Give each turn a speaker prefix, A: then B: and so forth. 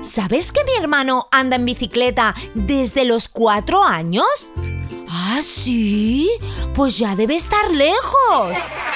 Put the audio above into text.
A: ¿Sabes que mi hermano anda en bicicleta desde los 4 años? ¿Ah, sí? Pues ya debe estar lejos.